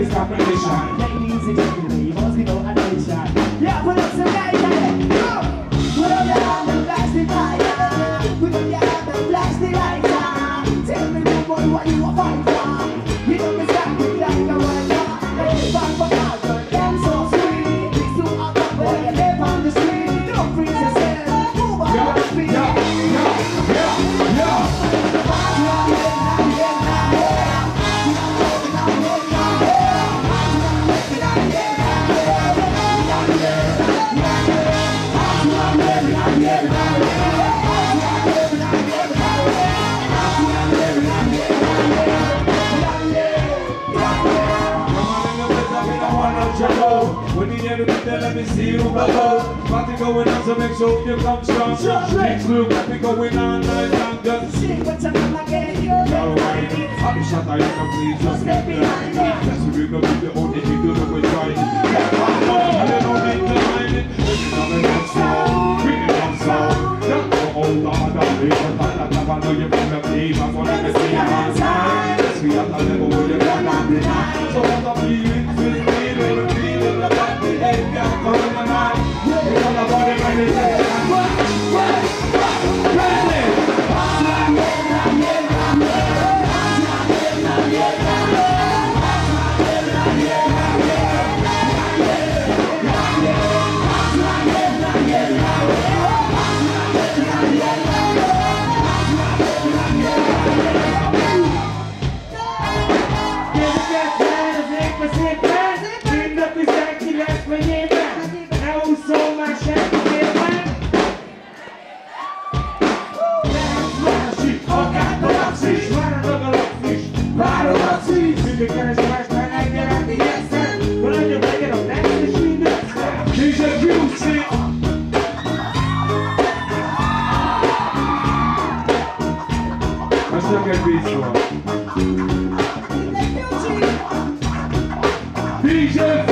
this competition. Ladies and gentlemen, you must know a nation. Yeah, put up some guys on it. Put up your hand and flash the fire. Put up your hand and flash the lighter. Tell me what you are fighting for. You know me stand with like a rider. Back for out, them so sweet. These two are up when you live on the street. Don't freeze yourself. Move on your feet. When you hear the beat, let me see you bubble. Party going on, so make sure you come strong. Next look, happy going on like I'm just See what's up, I'm getting you. I'll be shot, I can please just get behind me. That's what we're going to do, the only thing to do is right. I don't know, make the mind it. Bring it up slow, bring it up slow. Don't go old, I'm I know you're going to be, I'm going to see you on time. Yes, we have to level with your gun on the night. So what I'm feeling, feeling the bad behavior, calling my mind. It's all about it, right? DJ